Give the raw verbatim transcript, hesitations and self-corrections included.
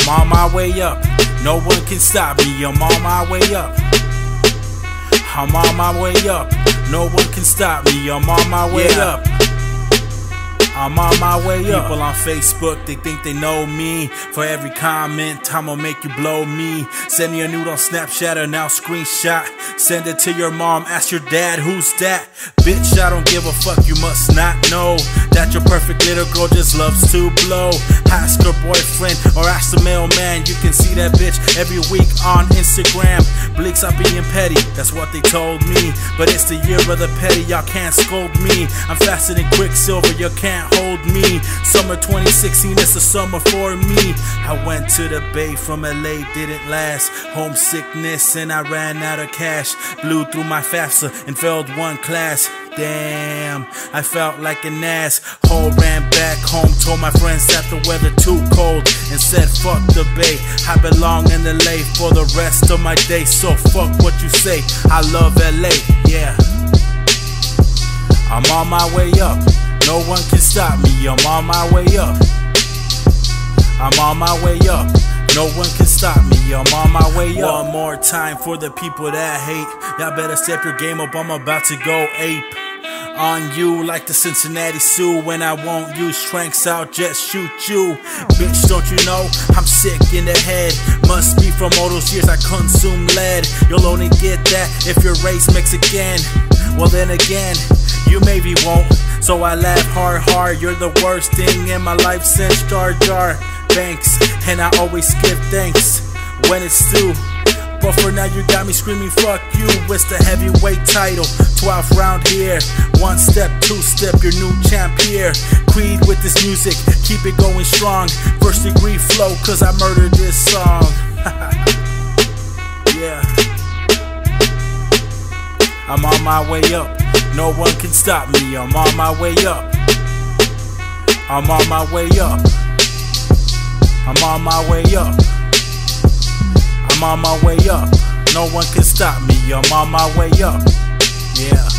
I'm on my way up. No one can stop me. I'm on my way up. I'm on my way up. No one can stop me. I'm on my way yeah. up. I'm on my way up. People on Facebook, they think they know me. For every comment, I'ma make you blow me. Send me a nude on Snapchat or now screenshot. Send it to your mom, ask your dad, who's that? Bitch, I don't give a fuck, you must not know that your perfect little girl just loves to blow. Ask her boyfriend or ask the mailman. You can see that bitch every week on Instagram. Bleaks are being petty, that's what they told me. But it's the year of the petty, y'all can't scold me. I'm faster than Quicksilver, you can't hold me. Summer twenty sixteen, it's the summer for me. I went to the Bay from L A, didn't last. Homesickness and I ran out of cash. Blew through my FAFSA and failed one class. Damn, I felt like an ass. Whole ran back home, told my friends that the weather too cold, and said fuck the Bay, I belong in L A for the rest of my day. So fuck what you say, I love L A, yeah. I'm on my way up. No one can stop me, I'm on my way up. I'm on my way up. No one can stop me, I'm on my way up. One more time for the people that hate. Y'all better step your game up, I'm about to go ape on you like the Cincinnati Sioux. When I won't use tranks, I'll just shoot you. Bitch, don't you know I'm sick in the head? Must be from all those years I consume lead. You'll only get that if your race Mexican. Well then again, you maybe won't, so I laugh hard hard. You're the worst thing in my life since Jar Jar Banks, and I always give thanks when it's due. But for now you got me screaming fuck you. It's the heavyweight title, twelfth round here. One step, two step, your new champ here. Creed with this music, keep it going strong. First degree flow, cause I murdered this song. Yeah. I'm on my way up. No one can stop me, I'm on my way up. I'm on my way up. I'm on my way up. I'm on my way up. No one can stop me, I'm on my way up. Yeah.